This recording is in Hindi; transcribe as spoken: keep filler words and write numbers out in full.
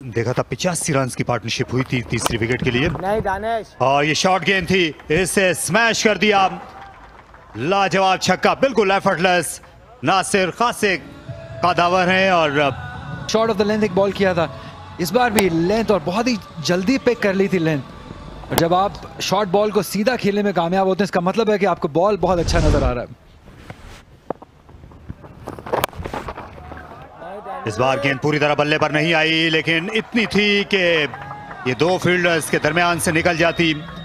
देखा था पिचासी रन की पार्टनरशिप हुई थी तीसरी विकेट के लिए। नहीं दानिश, और ये शॉर्ट गेंद थी, इसे स्मैश कर दिया। लाजवाब छक्का, बिल्कुल एफर्टलेस। नासिर खासिक का दावर है और शॉर्ट ऑफ द लेंथ एक बॉल किया था, इस बार भी लेंथ और बहुत ही जल्दी पिक कर ली थी लेंथ। और जब आप शॉर्ट बॉल को सीधा खेलने में कामयाब होते हैं, इसका मतलब है कि आपको बॉल बहुत अच्छा नजर आ रहा है। इस बार गेंद पूरी तरह बल्ले पर नहीं आई, लेकिन इतनी थी कि ये दो फील्डर्स के दरमियान से निकल जाती।